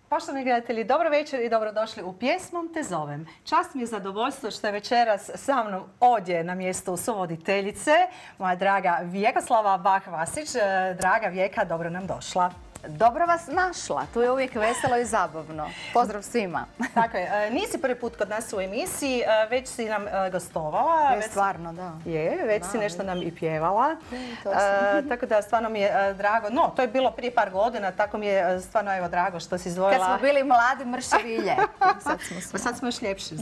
Poštovani gledatelji, dobro večer i dobrodošli u Pjesmom te zovem. Čast mi je zadovoljstvo što je večeras sa mnom ovdje na mjestu suvoditeljice, moja draga Vjekoslava Bah-Vasić. Draga Vjeka, dobro nam došla. Dobro vas našla, tu je uvijek veselo i zabavno. Pozdrav svima. Tako je, nisi prvi put kod nas u emisiji, već si nam gostovala. Stvarno, da. Već si nešto nam i pjevala. Tako da stvarno mi je drago, no to je bilo prije par godina, tako mi je stvarno evo drago što si izdvojila. Kad smo bili mladi, mršavi i ljepi. Sad smo još ljepši.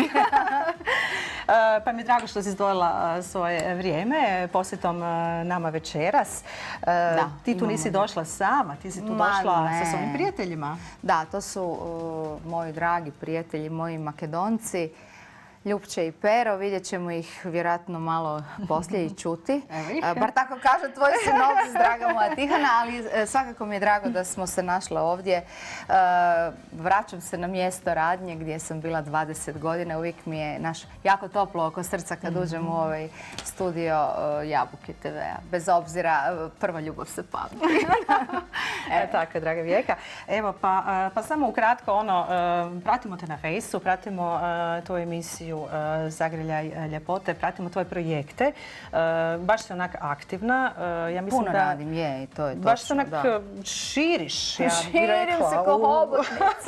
Pa mi je drago što si izdvojila svoje vrijeme posjetom nama večeras. Ti tu nisi došla sama, ti si tu došla sa svojim prijateljima. Da, to su moji dragi prijatelji, moji Makedonci, Ljupče i Pero. Vidjet ćemo ih vjerojatno malo poslije i čuti. Bar tako kaže tvoj sinovci, draga moja Tihana, ali svakako mi je drago da smo se našle ovdje. Vraćam se na mjesto radnje gdje sam bila 20 godina. Uvijek mi je jako toplo oko srca kad uđem u ovaj studio Jabuke TV-a. Bez obzira, prva ljubav se pamti. Tako je, draga Vijeka. Evo, pa samo ukratko, pratimo te na Fejsu, pratimo tvoju emisiju Zagrljaj ljepote, pratimo tvoje projekte. Baš si onak aktivna. Puno radim, je, i to je točno. Baš se onak širiš. Širim se ko hobotnica.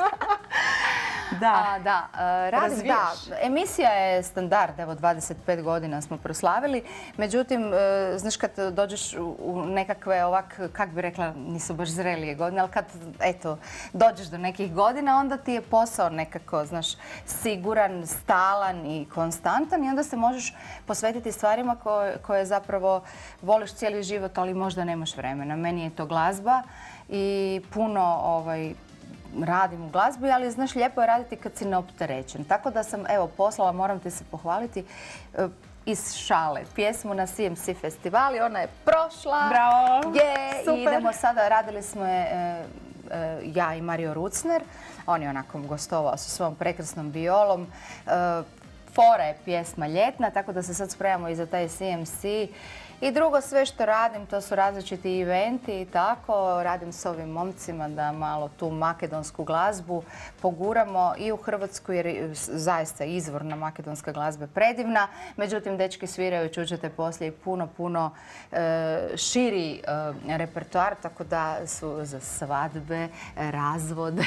Da, radim, da. Emisija je standard, evo 25 godina smo proslavili. Međutim, znaš kad dođeš u nekakve ovak, kak bi rekla, nisu baš zrelije godine, ali kad, eto, dođeš do nekih godina, onda ti je posao nekako, znaš, siguran, stalan i konstantan i onda se možeš posvetiti stvarima koje zapravo voliš cijeli život, ali možda nemaš vremena. Meni je to glazba i puno radim u glazbi, ali znaš, lijepo je raditi kad si neopterećen. Tako da sam, evo, poslala, moram ti se pohvaliti, iz šale pjesmu na CMC festivali. Ona je prošla. Bravo! I idemo sada, radili smo je ja i Mario Rucner. On je onako gostovao sa svojom prekrasnom violom. Fora je pjesma ljetna, tako da se sad spremamo i za taj CMC. I drugo, sve što radim, to su različiti eventi i tako. Radim s ovim momcima da malo tu makedonsku glazbu poguramo i u Hrvatsku, jer zaista izvorna makedonska glazba je predivna. Međutim, dečki sviraju, čućete poslije, i puno širi repertoar, tako da su za svadbe, razvode,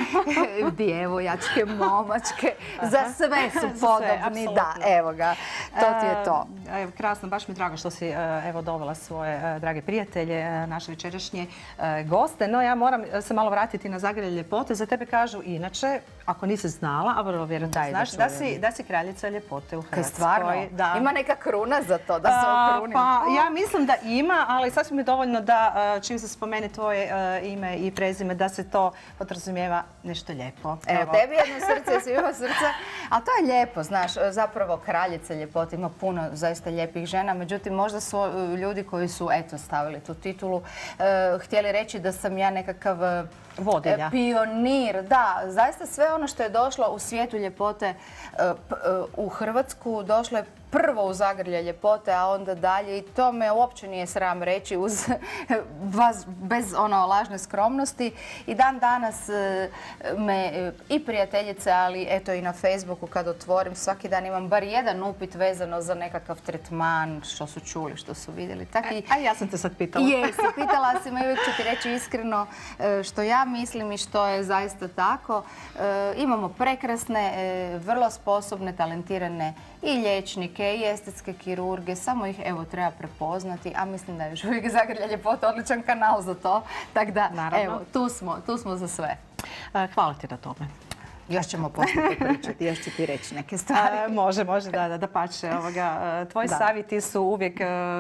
djevojačke, momačke, za sve su podobni. Da, evo ga, to ti je to. Krasno, baš mi je drago što si dovela svoje drage prijatelje, naše večerašnje goste. No, ja moram se malo vratiti na Zagrljaj ljepote. Za tebe kažu inače, ako nisi znala, a vrlo vjerojatno znaš, da si kraljica ljepote u Hrvatskoj. Stvarno? Ima neka kruna za to, da se okrunim? Pa, ja mislim da ima, ali sasvim je dovoljno da čim se spomene tvoje ime i prezime, da se to podrazumijeva nešto lijepo. Evo, tebi jedno srce, svima srce. A to je lijepo, znaš, zapravo kraljica ljepote. Ima puno zaista lijepih žena, međutim, možda su ljudi koji su, eto, stavili tu titulu, htjeli reći da sam ja nekakav vodilja, pionir. Da, zaista sve ono što je došlo u svijetu ljepote u Hrvatsku, došlo je prvo u Zagrljaj ljepote, a onda dalje, i to me uopće nije sram reći bez lažne skromnosti. I dan danas me i prijateljice, ali eto i na Facebooku kad otvorim, svaki dan imam bar jedan upit vezano za nekakav tretman, što su čuli, što su vidjeli. A ja sam te sad pitala. Jesi, pitala si me i uvijek ću ti reći iskreno što ja mislim i što je zaista tako. Imamo prekrasne, vrlo sposobne, talentirane i liječnike i estetske kirurge, samo ih evo treba prepoznati, a mislim da je još uvijek Zagrljaj ljepote odličan kanal za to. Tako da, evo, tu smo za sve. Hvala ti na tome. Još ćemo poslije pričati, još ću ti reći neke stvari. Može, da pače. Tvoji savjeti su uvijek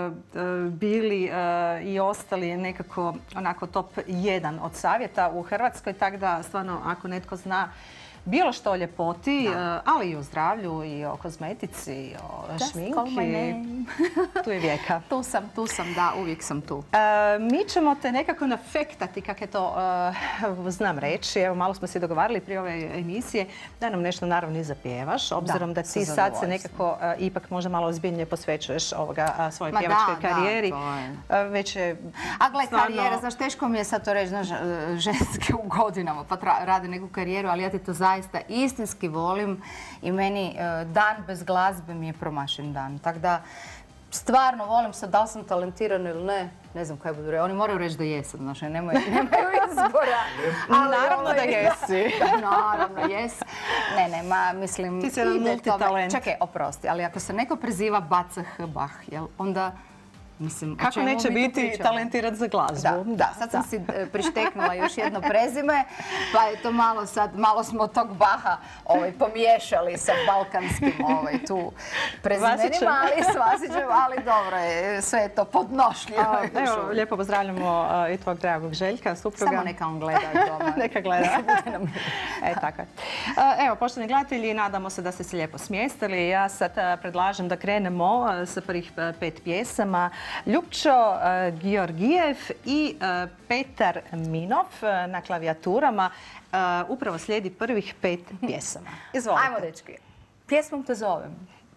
bili i ostali nekako onako top 1 od savjeta u Hrvatskoj, tako da stvarno ako netko zna bilo što o ljepoti, ali i o zdravlju, i o kozmetici, i o šminki. Tu je Vijeka. Tu sam, da, uvijek sam tu. Mi ćemo te nekako nafektati, kak je to znam reći. Evo, malo smo se dogovarali prije ove emisije da nam nešto naravno i zapjevaš, obzirom da ti sad se nekako ipak možda malo ozbiljnije posvećuješ svojoj pjevačkoj karijeri. Već je a gle, karijera, znaš, teško mi je sad to reći, znaš, ženske u godinama pa rade neku karijeru, ali ja ti to zaista istinski volim i meni dan bez glazbe mi je promašen dan. Tako da, stvarno volim sad, da li sam talentirana ili ne znam kaj budu reći. Oni moraju reći da jesam, znaš, nemaju izbora. Naravno da jesi. Naravno, jesi. Ne, mislim... Ti si jedan multitalent. Čekaj, oprosti, ali ako se neko preziva Baca H. Bach, onda... Kako neće biti talentirat za glazbu? Da, sad sam si prišteknula još jedno prezime, pa je to malo smo tog Baha pomiješali sa balkanskim tu prezimenima, ali s Vasićem, ali dobro je, sve je to podnošljivo. Evo, lijepo pozdravljamo i tvojeg dragog Željka, supruga. Samo neka on gleda doma. Neka gleda. Tako je. Evo, poštovani gledatelji, nadamo se da ste se lijepo smjestili. Ja sad predlažem da krenemo sa prvih 5 pjesama. Ljupčo Georgijev i Petar Minov na klavijaturama. Upravo slijedi prvih 5 pjesama. Izvolite. Ajmo, dečki. Pjesmom te zovem.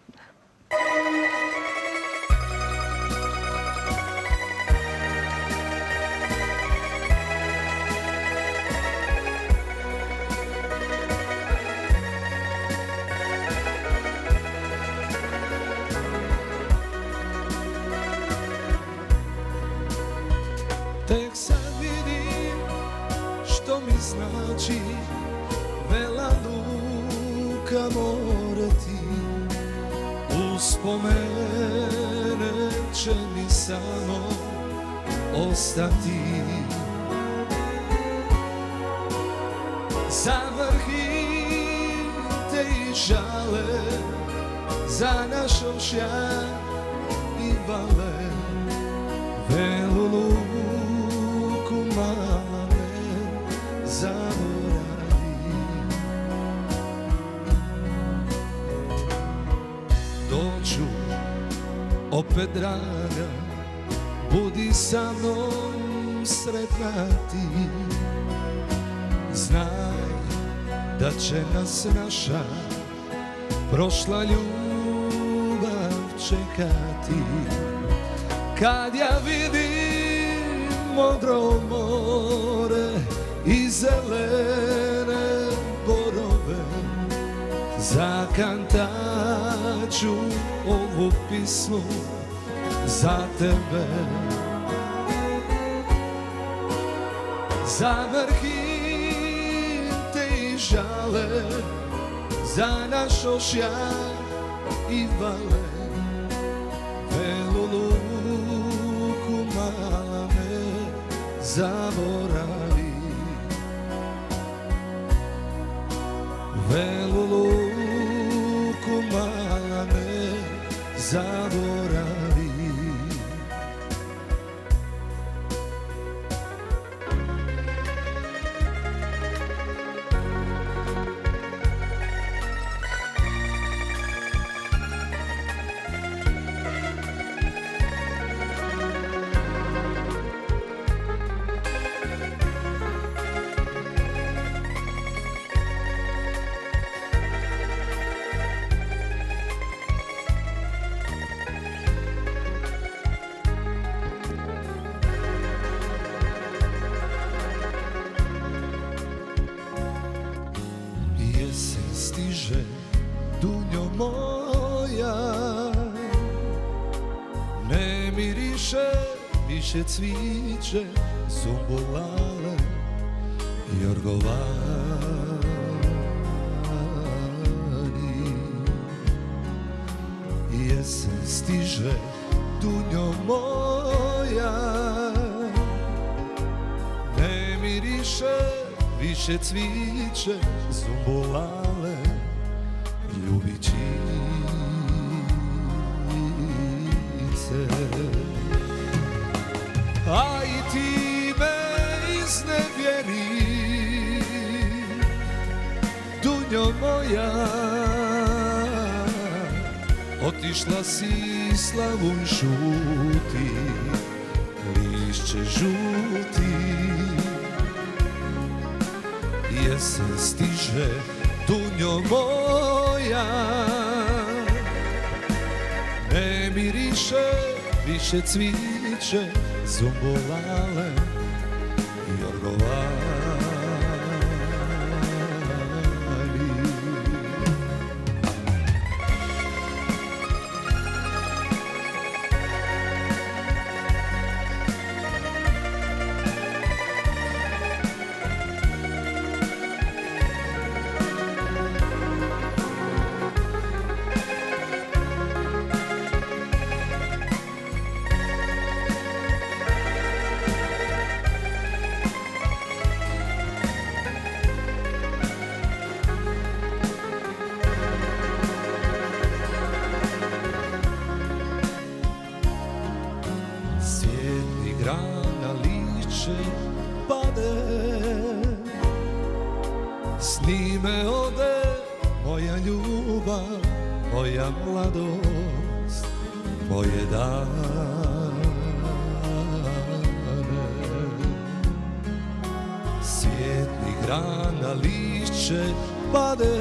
Tek sad vidim što mi znači Vela Luka, more ti. Uspomene će mi samo ostati. Za vrhite i žale, za naš ošjak i vale, Velu Luku mala me zaboravi. Doću opet draga, budi sa mnom sretna ti. Znaj da će nas naša prošla ljubav čekati. Kad ja vidim modro more i zelene borove, zakantaću ovu pismu za tebe. Za vrhite i žale, za naš ošjak i vale, Velu Luku mala me zaboravi. Velu Luku mala me zaboravi. Stiže, dunjo moja, ne miriše više cviće, zumbulale i orgovani. Jesen stiže, dunjo moja, ne miriše više cviće, zumbulale, ljubičice. A i ti me iznevjeri, dunjo moja, otišla si slavun šuti, lišće žuti. Jesen stiže, dunjo moja, ne miriše više cviće, zumbolale i orgovali. Grana liče pade, s njime ode moja ljubav, moja mladost, moje dane. Svijetli grana liče pade,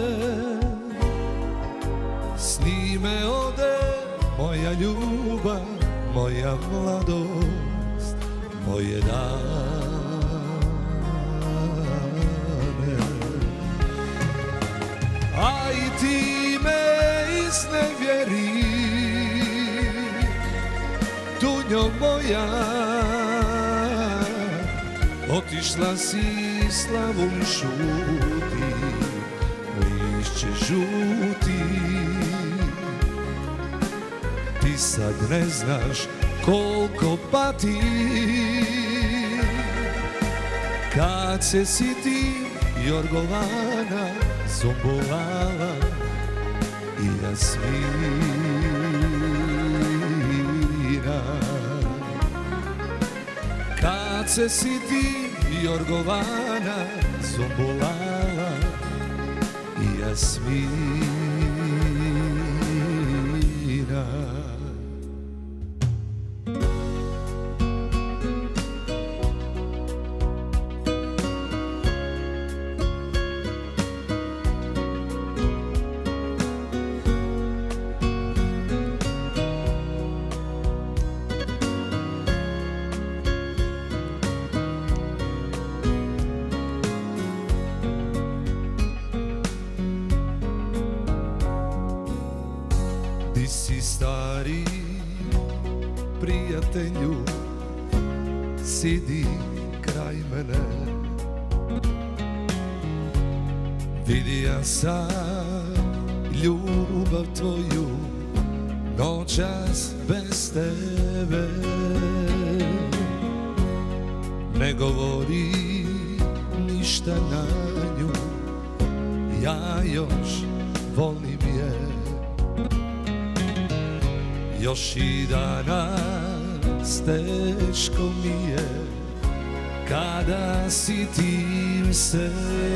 s njime ode moja ljubav, moja mladost, moje dane. A i ti me iznevjeri, dunjo moja, otišla si slavun šuti, lišće žuti. Ti sad ne znaš koliko pati, kad se sitim jorgovana, zombolala i jasmina. Kad se sitim jorgovana, zombolala i jasmina. Ti si stari prijatelju, sidi kraj mene. Vidija sam ljubav tvoju, noćas bez tebe. Ne govori ništa na nju, ja još volim je. Još i danas teško mi je, kada sitim se.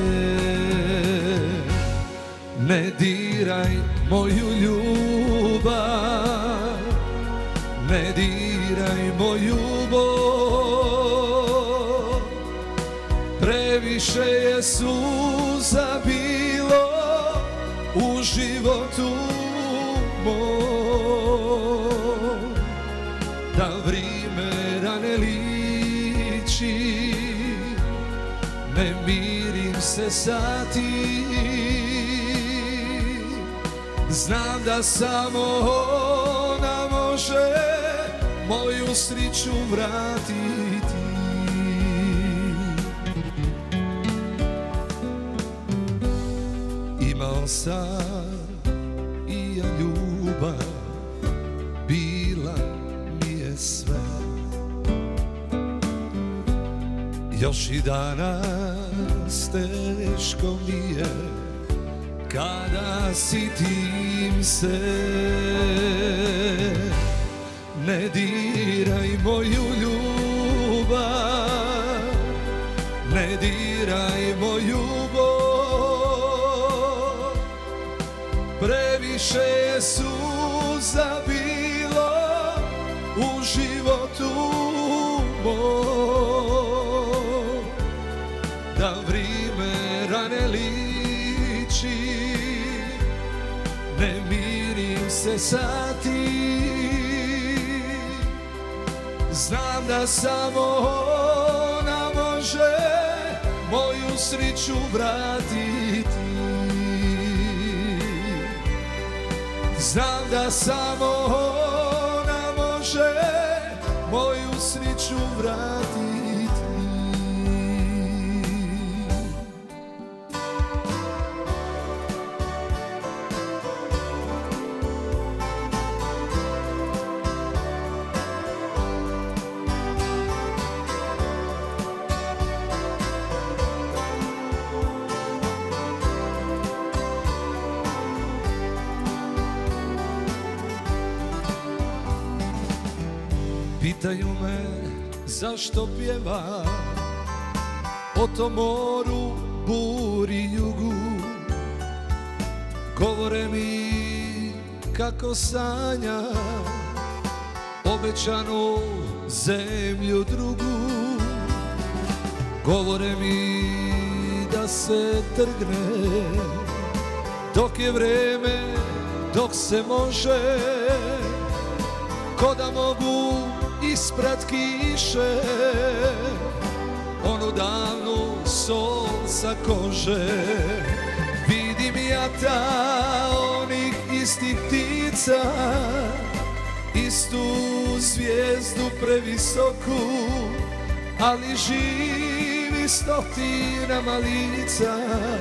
Ne diraj moju ljubav, ne diraj moju bol. Previše je suza bilo u životu moj, da vrime rane liči, ne mirim se sa tim. Znam da samo ona može moju sriću vratiti. Imao sam i ja ljubav, bila mi je sve. Još i danas teško mi je, kada sitim se. Ne diraj moju ljubav, ne diraj moju bol. više je suza bilo u životu mom, da vrime rane liči, ne mirim se sa tim. Znam da samo ona može moju sriću vratiti. Znam da samo ona može moju sriću vratiti. Pitaju me zašto pjeva o tom moru, buri, jugu. Govore mi kako sanja obećanu zemlju drugu. Govore mi da se trgne dok je vreme, dok se može, ko da mogu isprat kiše onu davnu sol sa kože. Vidim ja ta onih istih ptica, istu zvijezdu previsoku, ali živi stotinama lica.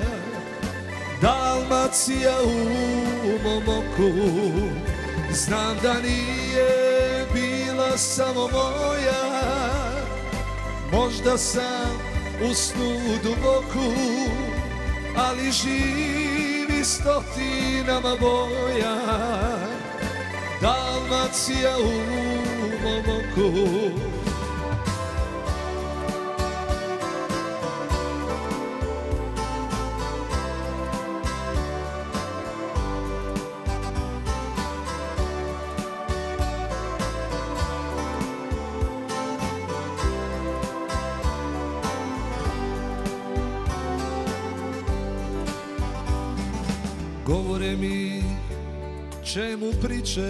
Dalmacija u mom oku, znam da nije bila samo moja, možda sam u snu duboku, ali živi stotinama boja. Dalmacija u mom oku. Govore mi čemu priče,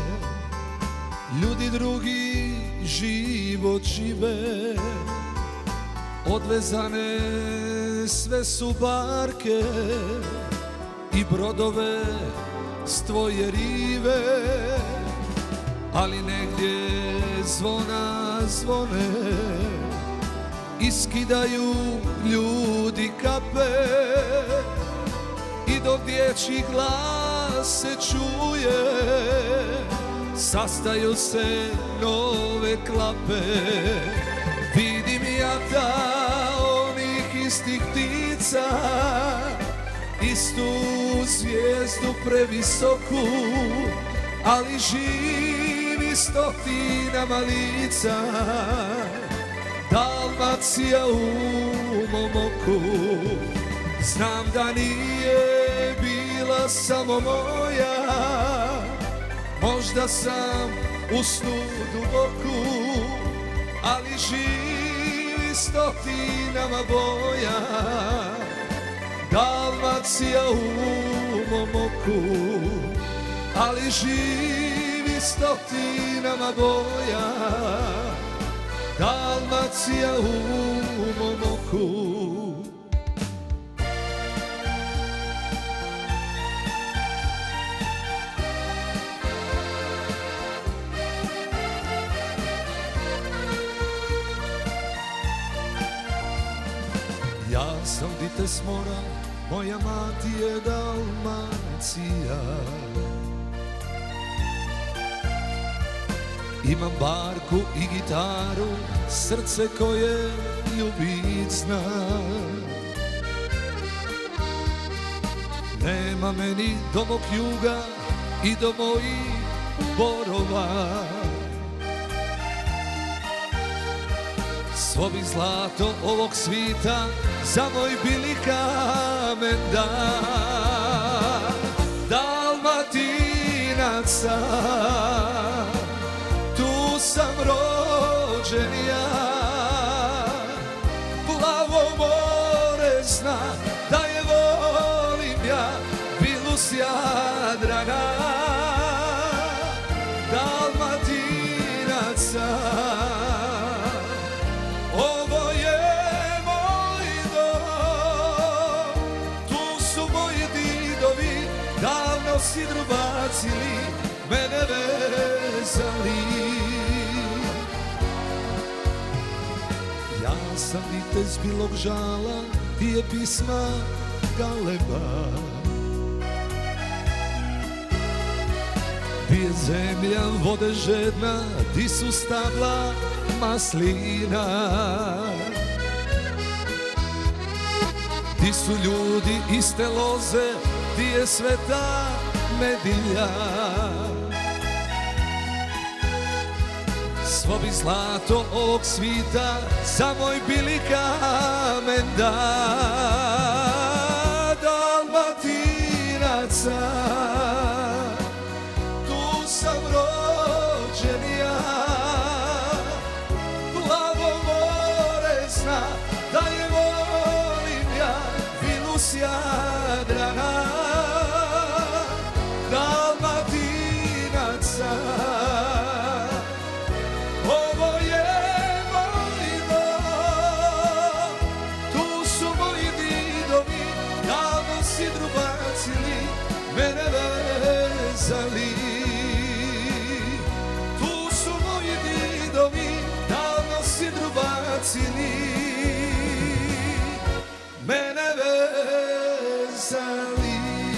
ljudi drugi život žive. Odvezane sve su barke i brodove s tvoje rive, ali negdje zvona zvone, iskidaju ljudi kape. I dok dječji glas se čuje, sastaju se nove klape. Vidim ja ta onih istih ptica, istu zvijezdu previsoku, ali živi stotinama lica. Dalmacija u mom oku, znam da nije bila samo moja, možda sam u snu duboku, ali živi stotinama boja. Dalmacija u mom oku, ali živi stotinama boja. Dalmacija u mom oku. Ja sam dite s mora, moja mati je Dalmacija. Imam barku i gitaru, srce koje ljubit zna. Nema meni do mog juga i do mojih borova. Svo bi zlato ovog svita za moj bili kamen da. Dalmatinaca, tu sam rođen ja. Plavo more zna da je volim ja, bilu s Jadrana. Dalmatinaca, ovo je moj dom, tu su moji didovi, davno sidru bacili, mene vezali. Ja sam vitez Bilog Žala, ti je pisma galeba. Di je zemlja vode žedna, di su stabla maslina. Di su ljudi iste loze, di je sveta Medilja. Svo bi zlato ovog svita, za moj bili kamen da. Dalmatinaca, tu sam rođen ja. Plavo more zna da je volim ja, vilu s Jadrana. Dalmatinaca, ovo je moj dom, tu su moji didovi, davno sidru bacili, mene vezali. Tu su moji didovi, davno sidru bacili, mene vezali.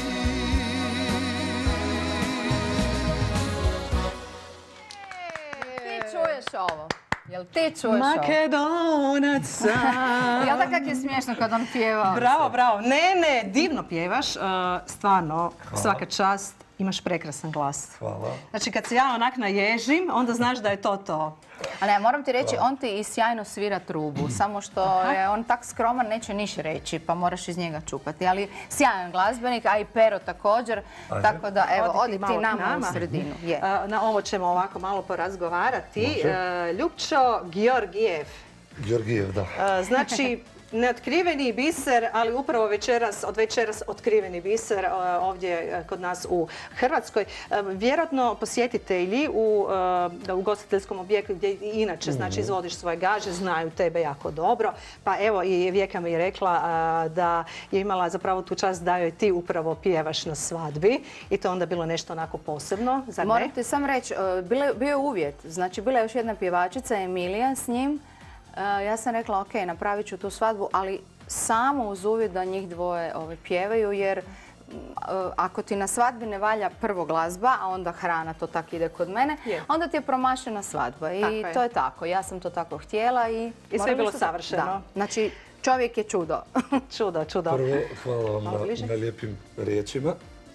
Ovo. Jel ti čuješ ovo? Makedonaca. Jel da kak je smiješno kad on pjeva? Bravo, bravo. Ne, divno pjevaš. Stvarno, svaka čast. Imaš prekrasan glas. Hvala. Znači, kad se ja onak naježim, onda znaš da je to to. A ne, moram ti reći, on ti i sjajno svira trubu. Samo što je on tak skroman, neće niš reći, pa moraš iz njega čupati. Ali sjajan glazbenik, a i Pero također. Tako da, evo, odi ti nama u sredinu. Na ovo ćemo ovako malo porazgovarati. Ljupčo Georgijev. Georgijev, da. Znači, neotkriveni biser, ali upravo od večeras otkriveni biser ovdje kod nas u Hrvatskoj. Vjerojatno posjetitelji u ugostiteljskom objektu gdje inače znači, izvodiš svoje gaže, znaju tebe jako dobro. Pa evo i Vijeka mi je rekla da je imala zapravo tu čast da joj ti upravo pjevaš na svadbi i to onda bilo nešto onako posebno, zar ne? Moram ti sam reći, bio je uvjet. Znači, bila je još jedna pjevačica, Emilija, s njim. Ja sam rekla, ok, napravit ću tu svadbu, ali samo uz uvjet da njih dvoje pjevaju, jer ako ti na svadbi ne valja prvo glazba, a onda hrana, to tako ide kod mene, onda ti je promašena svadba. I to je tako. Ja sam to tako htjela. I sve je bilo savršeno. Da. Znači, čovjek je čudo. Čudo. Prvo, hvala vam na lijepim riječima.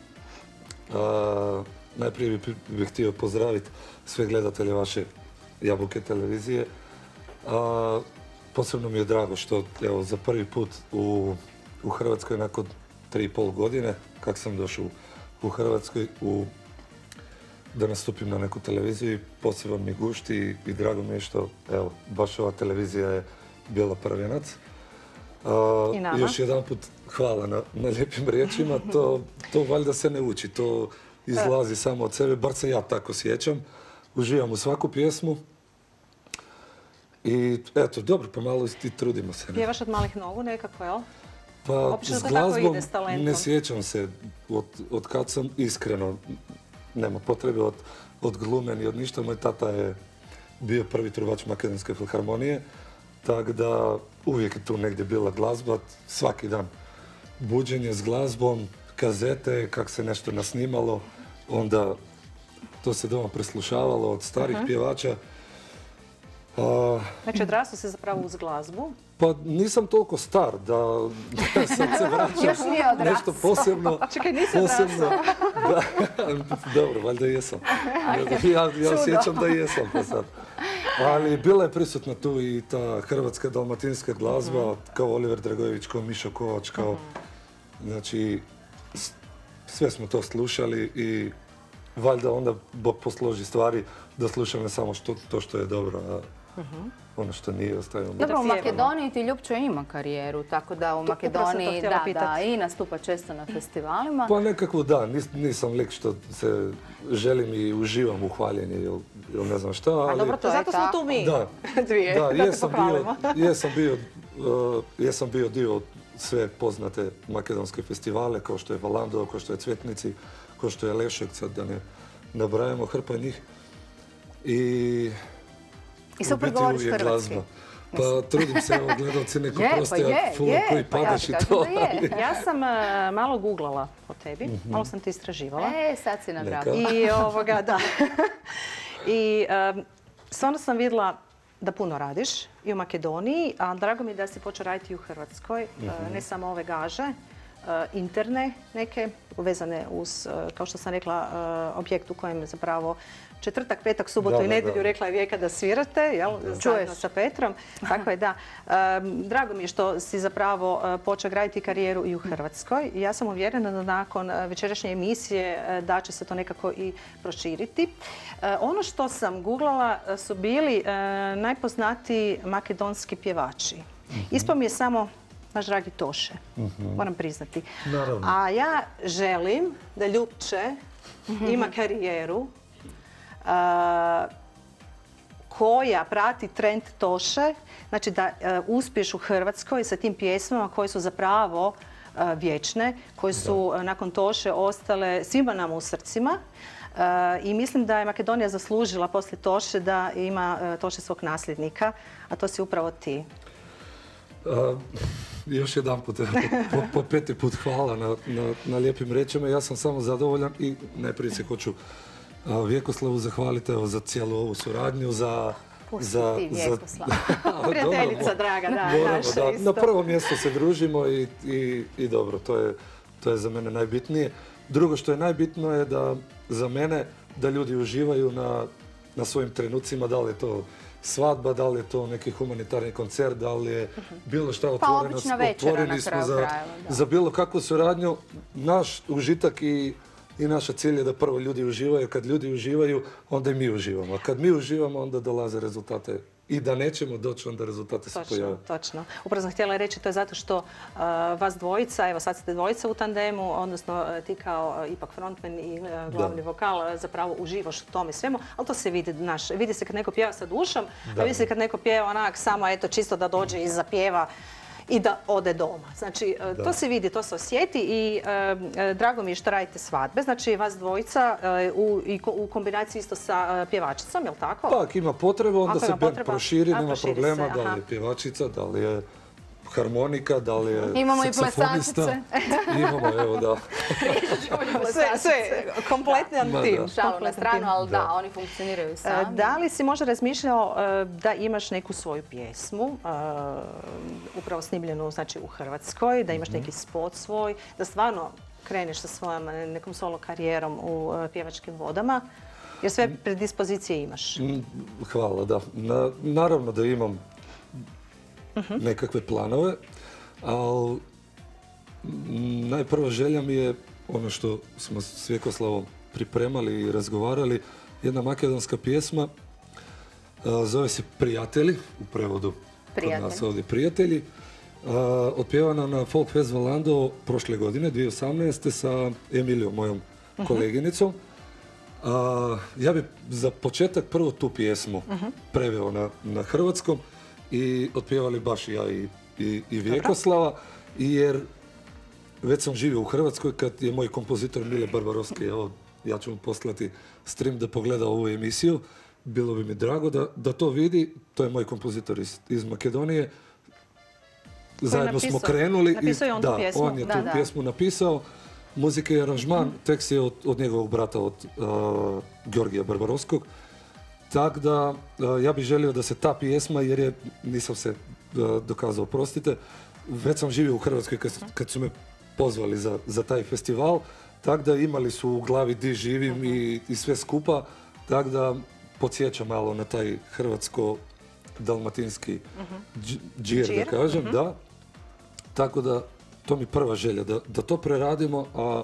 Najprije bih htio pozdraviti sve gledatelje vaše Jabuke televizije. Posebno mi je drago što evo, za prvi put u Hrvatskoj nakon 3,5 godine kako sam došao u Hrvatskoj da nastupim na neku televiziju i posebno mi gušti i drago mi je što evo, baš ova televizija je bila prvenac. Još jedan put hvala na lijepim riječima, to valjda se ne uči, to izlazi samo od sebe, bar se ja tako sjećam, uživam u svaku pjesmu. I eto, dobro, pa malo i trudimo se. Pjevaš od malih nogu nekako, jel? Pa s glazbom ne sjećam se od kad sam iskreno, nema potrebe od glume ni od ništa. Moj tata je bio prvi trubač Makedonske filharmonije, tako da uvijek je tu negdje bila glazba, svaki dan. Buđenje s glazbom, kazete, kak se nešto nasnimalo, onda to se doma preslušavalo od starih pjevača. Znači, odrastao se zapravo uz glazbu? Pa nisam toliko star da sad se vraćam. Još nije odrastao. Nešto posebno. Čekaj, nisi odrastao. Dobro, valjda jesam. Ja sjećam da jesam pa sad. Ali bila je prisutna tu i ta hrvatska dalmatinska glazba, kao Oliver Dragojević, kao Mišo Kovač, kao... Znači, sve smo to slušali i valjda onda Bog posloži stvari da slušamo samo to što je dobro, a ono što nije ostavimo. Dobro, u Makedoniji ti Ljupčo ima karijeru, tako da u Makedoniji i nastupa često na festivalima. Pa nekako da, nisam lik što se želim i uživam u hvaljenju ili ne znam šta, ali... A dobro, zato smo tu mi dvije, da te pohvalimo. Jesam bio dio sve poznate makedonske festivale, kao što je Valando, kao što je Cvetnici, kao što je Lešek, sad da ne nabrajamo, hrpa njih. I super govoriš hrvatski. Pa trudim se, evo gledalci neko proste, fulo koji padaš i to. Ja sam malo googlala o tebi, malo sam ti istraživala. Sad si na dragu. I da. I stvarno sam vidjela da puno radiš i u Makedoniji, a drago mi je da si počeo raditi i u Hrvatskoj, ne samo ove gaže, interne neke, vezane uz, kao što sam rekla, objekt u kojem zapravo četvrtak, petak, subotu i nedjelju rekla je Vijeka da svirate, zajedno sa Petrom. Tako je, da. Drago mi je što si zapravo počeo graditi karijeru i u Hrvatskoj. Ja sam uvjerena da nakon večerašnje emisije da će se to nekako i proširiti. Ono što sam googlala su bili najpoznatiji makedonski pjevači. Ispao mi je samo naš dragi Toše, moram priznati. Naravno. A ja želim da Ljupče ima karijeru koja prati trend Toše, znači da uspiješ u Hrvatskoj sa tim pjesmama koje su zapravo vječne, koje su nakon Toše ostale svima nam u srcima. I mislim da je Makedonija zaslužila poslije Toše da ima Toše svog nasljednika, a to si upravo ti. Još jedan put, po peti put hvala na lijepim rečima. Ja sam samo zadovoljan i najprije se hoću Vjekoslavu zahvaliti za cijelu ovu suradnju, Pusti ti Vjekoslavu. Prijateljica draga, naša isto. Na prvo mjesto se družimo i dobro, to je za mene najbitnije. Drugo što je najbitno je da za mene da ljudi uživaju na svojim trenucima, da li je to svadba, da li je to neki humanitarni koncert, da li je bilo šta otvoreno. Otvoreni smo za bilo kakvu suradnju. Naš užitak i naša cilj je da prvo ljudi uživaju. Kad ljudi uživaju, onda i mi uživamo. A kad mi uživamo, onda dolaze rezultate. I da nećemo doći, onda rezultate se pojave. Točno. Upravo sam htjela reći, to je zato što vas dvojica, evo sad ste dvojica u tandemu, odnosno ti kao ipak frontman i glavni vokal zapravo uživaš u tome svemu, ali to se vidi, vidi se kad neko pjeva sa dušom, a vidi se kad neko pjeva onak samo eto čisto da dođe i zapjeva i da ode doma. Znači, to se vidi, to se osjeti i drago mi je što radite svadbe. Znači, vas dvojica u kombinaciji isto sa pjevačicom, je li tako? Pa, ako ima potrebu, onda se band proširi, nema problema, da li je pjevačica, da li je harmonika, da li je imamo i plesačice. Imamo, evo da. Sve, kompletan tim. Šalu na stranu, ali da, oni funkcioniraju sami. Da li si možda razmišljao da imaš neku svoju pjesmu, upravo snimljenu znači, u Hrvatskoj, da imaš neki spot svoj, da stvarno kreneš sa svojom nekom solo karijerom u pjevačkim vodama? Jer sve predispozicije imaš. Hvala, da. Naravno da imam nekakve planove, ali najprva želja mi je ono što smo s Vjekoslavom pripremali i razgovarali, jedna makedonska pjesma, zove se Prijatelji, u prevodu kod nas ovdje Prijatelji, otpjevana na Folk Fest Valando prošle godine, 2018. sa Emilijom, mojom koleginicom. Ja bih za početak prvo tu pjesmu preveo na hrvatskom i otpjevali baš ja i Vjekoslava, jer već sam živio u Hrvatskoj kad je moj kompozitor Mile Barbarovski, evo ja ću mu poslati stream da pogleda ovu emisiju, bilo bi mi drago da to vidi, to je moj kompozitor iz Makedonije. Zajedno smo krenuli i on je tu pjesmu napisao, muzika i aranžman, tekst je od njegovog brata, od Georgija Barbarovskog. Tako da ja bih želio da se ta pjesma, jer nisam se dokazao, prostite, već sam živio u Hrvatskoj kad su me pozvali za taj festival, tako da imali su u glavi di živim i sve skupa, tako da podsjeća malo na taj hrvatsko-dalmatinski džir, da kažem, da. Tako da to mi prva želja, da to preradimo, a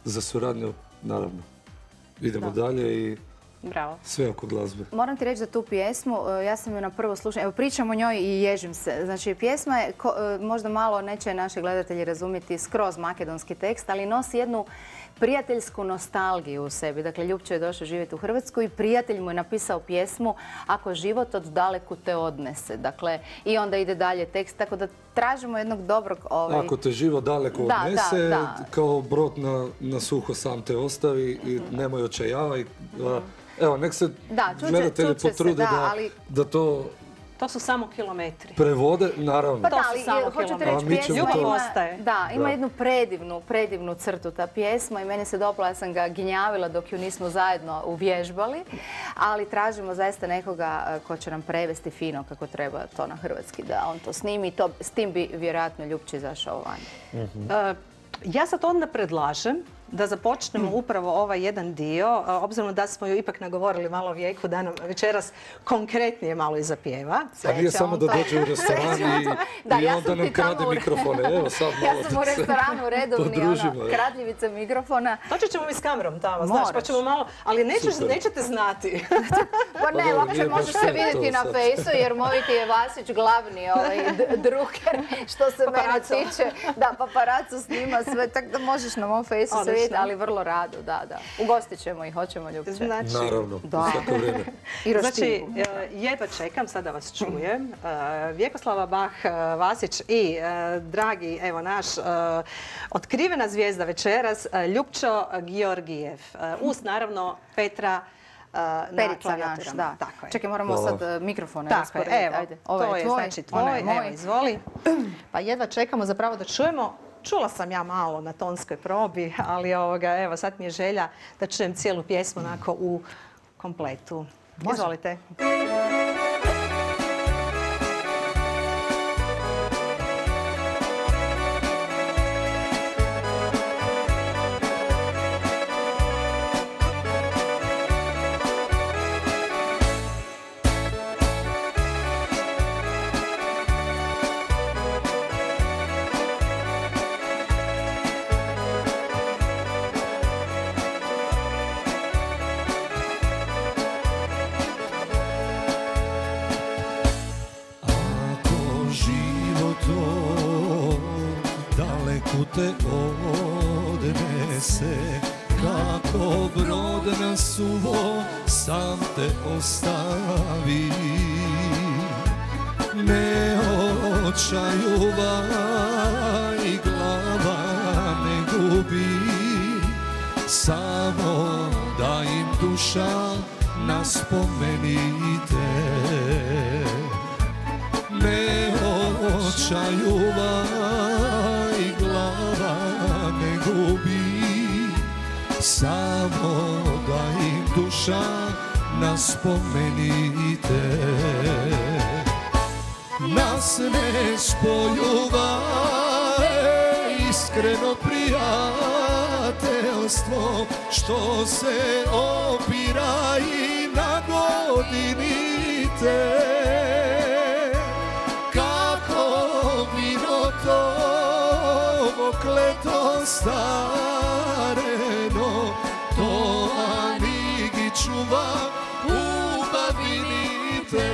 za suradnju, naravno. Idemo dalje i Bravo. sve oko glazbe. Moram ti reći za tu pjesmu, ja sam ju na prvo slušanje, evo pričam o njoj i ježim se. Znači, pjesma je, možda malo neće naši gledatelji razumjeti, skroz makedonski tekst, ali nosi jednu prijateljsku nostalgiju u sebi. Dakle, Ljupčo je došao živjeti u Hrvatsku i prijatelj mu je napisao pjesmu Ako život od daleku te odnese. Dakle, i onda ide dalje tekst, tako da tražimo jednog dobrog... Ako te život daleko odnese, kao brod na suho sam te ostavi i nemoj očajavaj. Evo, nek se gledatelji potrude da to... To su samo kilometri. Prevode, naravno. Pa da, ali hoću ti reći, pjesma ima jednu predivnu crtu ta pjesma i meni se dopala, ja sam ga gnjavila dok ju nismo zajedno uvježbali, ali tražimo zaista nekoga ko će nam prevesti fino kako treba to na hrvatski, da on to snimi i s tim bi vjerojatno Ljupči izašao van. Ja sad onda predlažem da započnemo upravo ovaj jedan dio, obzirom da smo ju ipak nagovorili malo Vijeku da nam večeras konkretnije malo i zapjeva. A nije samo da dođe u restoran i onda nam krade mikrofone. Evo sad malo ja sam u restoranu redovni, kradljivica mikrofona. Doći ćemo mi s kamerom tamo, znaš, pa ćemo malo, ali nećete znati. Pa ne, uopće možeš se vidjeti na fejsu, jer moj ti je Vasić glavni druker, što se mene tiče. Da, paparaco snima sve, tako da možeš na mom fejsu se vidjeti, ali vrlo rado, da. Ugostit ćemo i hoćemo Ljupče. Naravno, svako vrijeme. Znači, jedva čekam, sad da vas čujem. Vjekoslava Bah Vasić i dragi, evo naš otkrivena zvijezda večeras, Ljupčo Georgijev. Uz naravno Petra Perica naš, da. Čekaj, moramo sad mikrofone rasporediti. Evo, to je znači tvoj, evo izvoli. Pa jedva čekamo zapravo da čujemo. Čula sam ja malo na tonskoj probi, ali evo sad mi je želja da čujem cijelu pjesmu onako u kompletu. Izvolite. te odnese, kako brod na suvo sam te ostavi. Ne očajuvaj, glava ne gubi, samo da im duša nas spomenite. Ne očajuvaj, glava ne gubi, samo da im duša nas spomenite. Nas ne spojuva iskreno prijateljstvo, što se opira i na godinite. Kako vino to kleto stareno, to Anigi čuva ubavinite.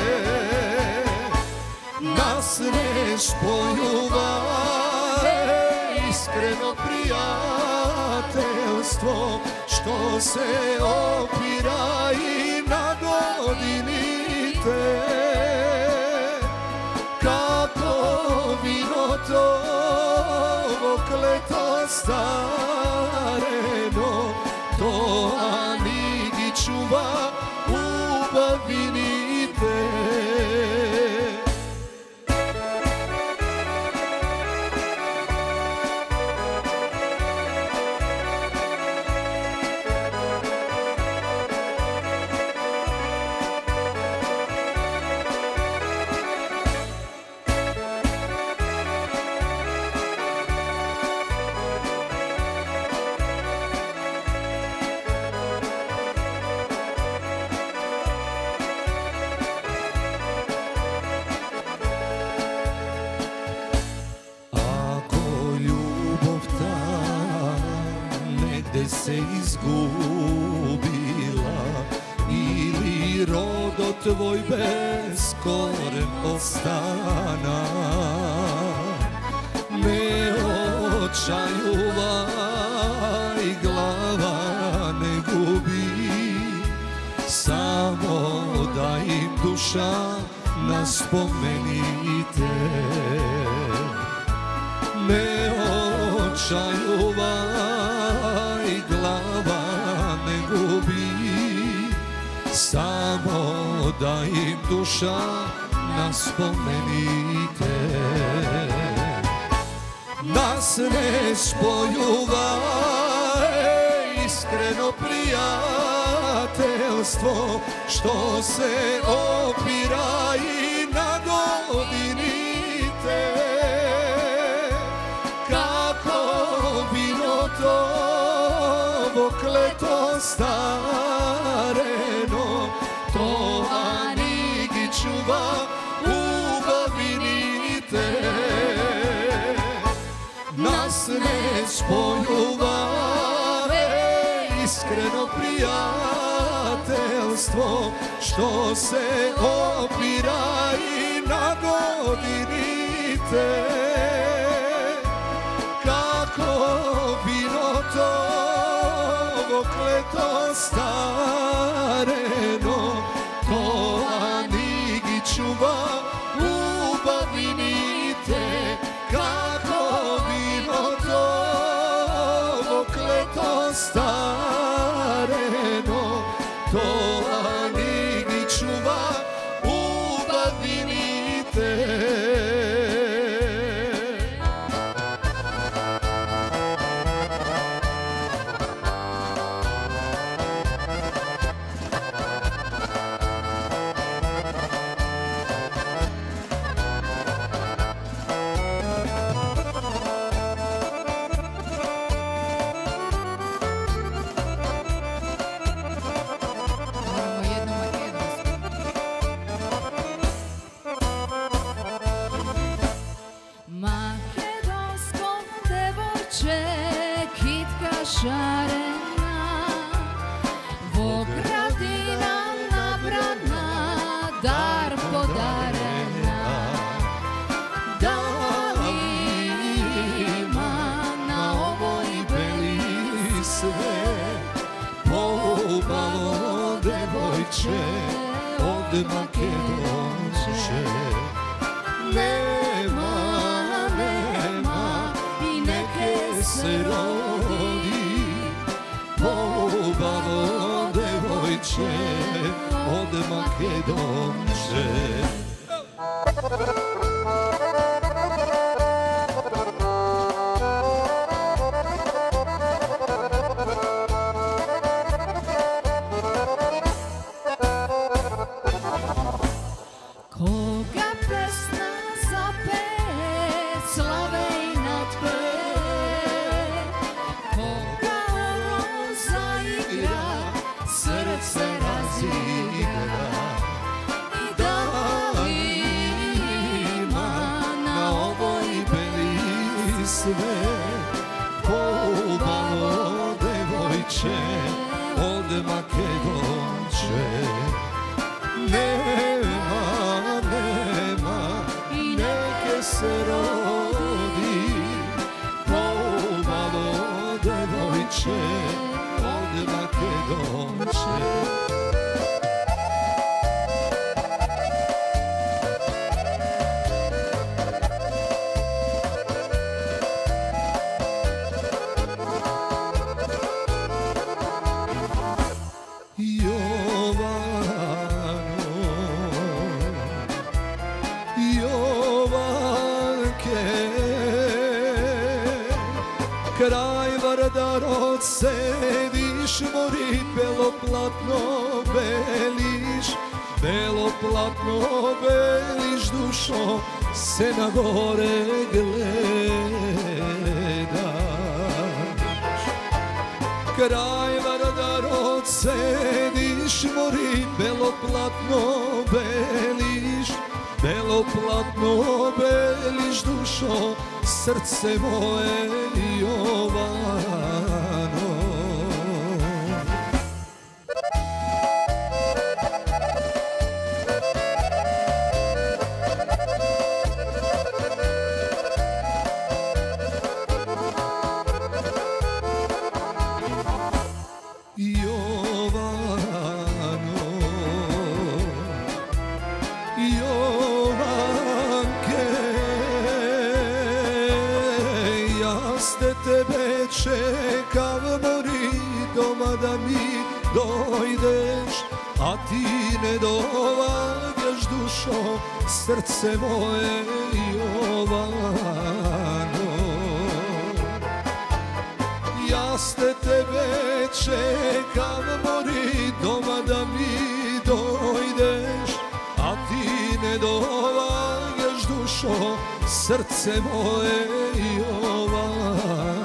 Nas ne spojuva iskreno prijateljstvo, što se opira i na godinite. Kako vino to kleto stareno, to Anigi čuva ubavinite. se izgubila ili rodo tvoj beskoren ostana. Ne očajuva i glava ne gubi, samo da im duša nas spomenite. Ne očajuva i glava ne gubi, samo da im duša nas spomenite. Nas ne spojuva iskreno prijateljstvo, što se opira i na godinite. Kako vino to kleto stareno, to Anigi čuva ubavinite. Nas ne spojuva iskreno prijateljstvo, što se opira i na godinite. Kako vino to kleto stareno, to Anigi čuva ubavinite. Kako vino to kleto stareno, to Anigi čuva ubavinite. Šarena, Vogradina nabrana, dar podarena. Da li ima na ovoj beli svet poubalo devojče od Makedonče? Nema, nema i neke se rodi poubalo devojče od Makedonče. koga pesna zapet, slave i natpe, koga ovo zaigra, srce razigra. I da li ima na ovoj beli svet poubalo devojče od Makedonče? Nema, nema i neke se rodi poubalo devojče od Makedonče. Kraj Vardarod sediš, mori belo platno beliš, belo platno beliš, dušo se na gore gledaš. Kraj Vardarod sediš, mori belo platno beliš, belo platno beliš, dušo srce moje Jovano. sve tebe čekam, mori doma da mi dojdeš, a ti ne dovađaš dušo, srce moje Jovano. Ja ste tebe čekam, mori doma da mi dojdeš, a ti ne dovađaš dušo, srce moje Jovano.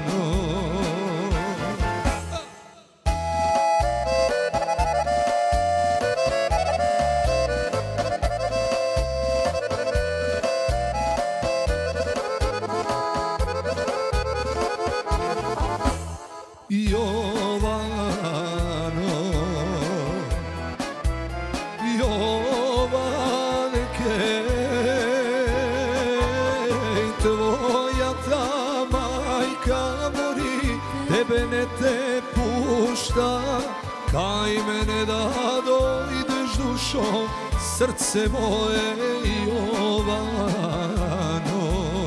Ne te pušta, kaj mene da dojdeš dušo, srce moje Jovano.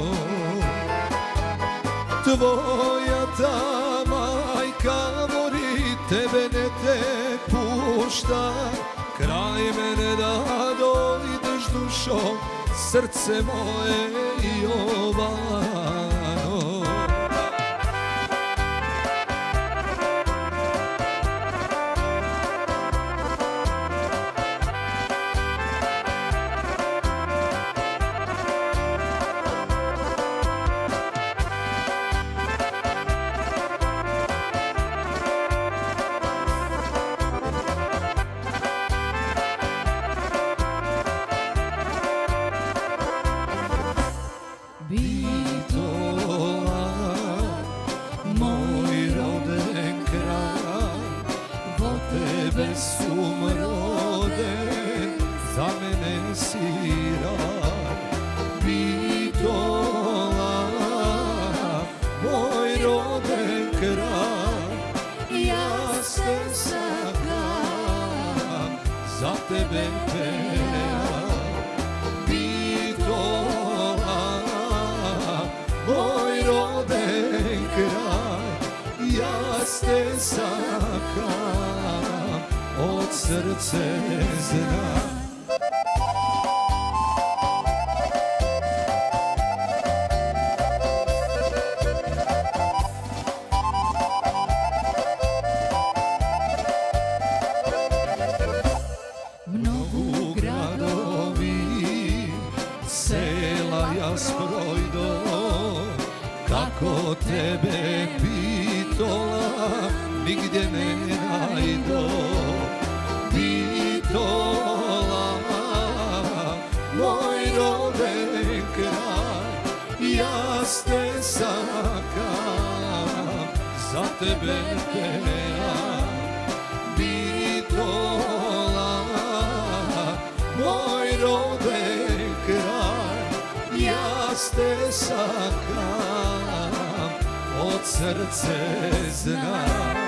Tvoja ta majka mori, tebe ne te pušta, kraj mene da dojdeš dušo, srce moje Jovano. Od srce znam. Mnogu gradovi, sela jas projdo, kako tebe pitola, nigdje ne najdo. Bitola, moj roden kraj, ja ste sakam, za tebe pejam. Bitola, moj roden kraj, ja ste sakam, od srce znam.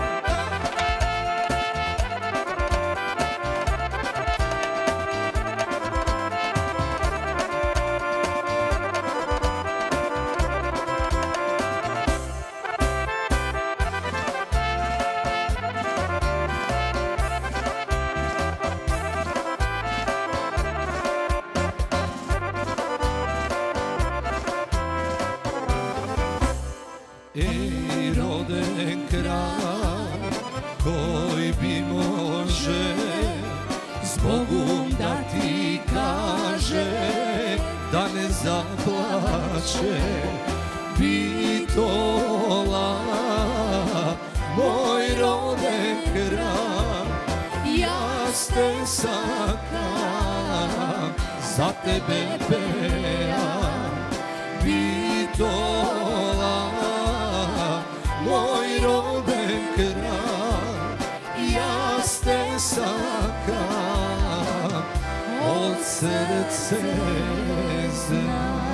Ej, roden kraj, koji bi može Zbogom da ti kaže, da ne zaplače. Bitola, moj roden kraj, ja ste sakam, za tebe pejam. Bitola, moj roden kraj, ja ste sakam, od srce znam.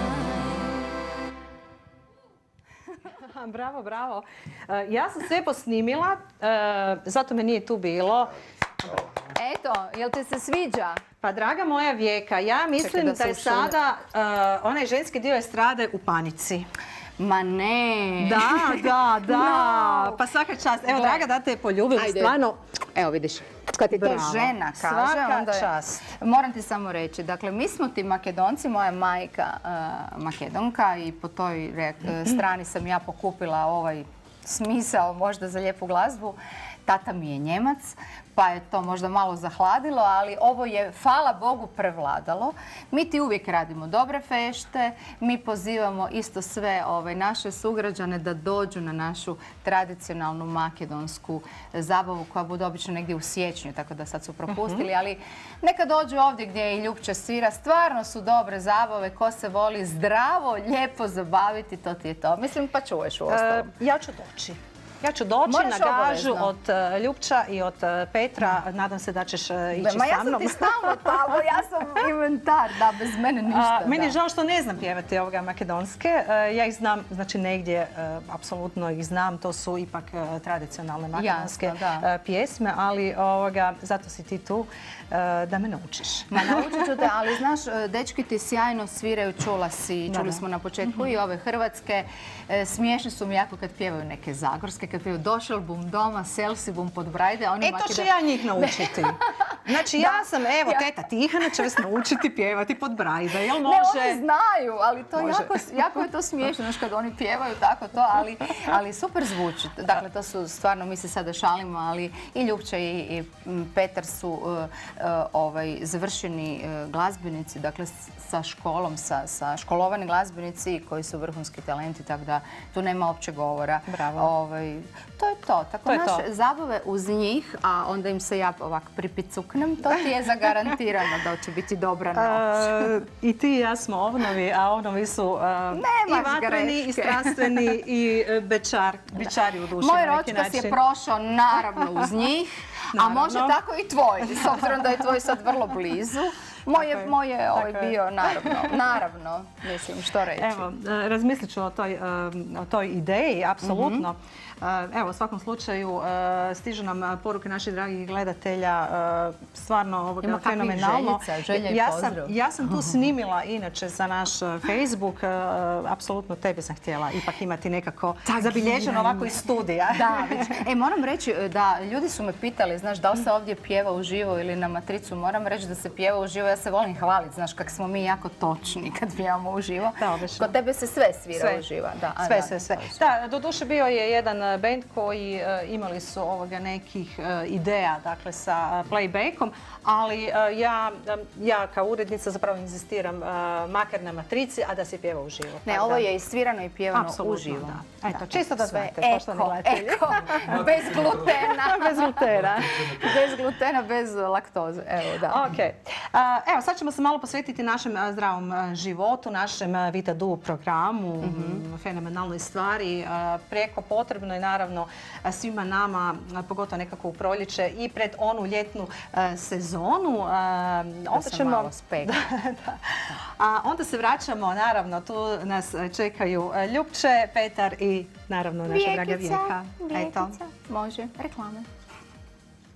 Bravo, bravo. Ja sam sve posnimila, zato me nije tu bilo. Eto, jel te se sviđa? Pa draga moja Vijeka, ja mislim da je sada onaj ženski dio estrade u panici. Ma ne. Da. No. Pa svaka čast. Evo, Gle. draga, da te poljubim. Ajde. Stvarno, Evo vidiš, kad ti to Bravo. žena kaže, Svaka onda je... čast. Moram ti samo reći, dakle, mi smo ti Makedonci, moja majka Makedonka i po toj strani sam ja pokupila ovaj smisao možda za lijepu glazbu. Tata mi je Njemac, pa je to možda malo zahladilo, ali ovo je, hvala Bogu, prevladalo. Mi ti uvijek radimo dobre fešte, mi pozivamo isto sve naše sugrađane da dođu na našu tradicionalnu makedonsku zabavu koja bude obično negdje u siječnju, tako da sad su propustili, ali neka dođu ovdje gdje je i ljupče svira. Stvarno su dobre zabave, ko se voli zdravo, lijepo zabaviti, to ti je to. Mislim, pa čuješ u ostalom. ja ću doći. Ja ću doći Moraš na gažu obavezno. od Ljupča i od Petra. Nadam se da ćeš ići Ma ja sa mnom. sam ti stalno tamo, ja sam inventar, da, bez mene ništa. Meni je da. žao što ne znam pjevati ovoga makedonske. Ja ih znam, znači negdje, apsolutno ih znam. To su ipak tradicionalne makedonske Jasno, pjesme, ali zato si ti tu da me naučiš. Ma naučit ću te, ali znaš, dečki ti sjajno sviraju, čuli smo na početku i ove hrvatske. Smiješni su mi jako kad pjevaju neke zagorske, kad pjevaju Došel bum doma, Selsi bum pod brajde. To ću ja njih naučiti. Znači ja sam, evo, teta Tihana će vas naučiti pjevati pod brajde, jel može? Ne, oni znaju, ali to jako je to smiješno, znaš, kad oni pjevaju tako to, ali super zvuči. Dakle, to su stvarno, mi se sada šalimo, ali i Ljupča i Petar su završeni glazbenici, dakle, sa školom, sa školovani glazbenici koji su vrhunski talenti, tako da tu nema opće govora. Bravo. To je to. Tako naše zabave uz njih, a onda im se ja ovak pripicuknem, to ti je zagarantirano da će biti dobra noć. I ti i ja smo ovnovi, a ovnovi su i vatreni, i strastveni, i bičari u duši. Moj ročkas je prošao naravno uz njih, a može tako i tvoj, s obzirom da je tvoj sad vrlo blizu. Moj je bio, naravno, mislim, što reći. Evo, razmislit ću o toj ideji, apsolutno. Evo, u svakom slučaju stižu nam poruke naših dragih gledatelja, stvarno fenomenalno. Ja sam tu snimila inače za naš Facebook, apsolutno tebe sam htjela ipak imati nekako zabilježeno ovako iz studija. Da, moram reći da ljudi su me pitali, znaš, da li se ovdje pjeva uživo ili na matricu. Moram reći da se pjeva uživo, ja se volim hvaliti, znaš, kak smo mi jako točni kad pjevamo uživo. Kod tebe se sve svira uživo. Sve. Da, doduše bio je jedan band koji imali su nekih ideja, dakle, sa playbackom, ali ja kao urednica zapravo inzistiram makar na matrici, a da se pjeva uživo. Ne, ovo je i svirano i pjevano uživo. Eto, čisto da znate, poštovani gledatelji. Bez glutena. Bez glutena. Bez glutena, bez laktoze. Evo, da. Evo, sad ćemo se malo posvetiti našem zdravom životu, našem Vita Du programu, fenomenalnoj stvari, prijeko potrebno je naravno svima nama, pogotovo nekako u proljeće i pred onu ljetnu sezonu. Onda ćemo malo spekla. Onda se vraćamo, naravno, tu nas čekaju Ljupče, Petar i naravno naša draga Vijeka. Vijekica, može, reklame.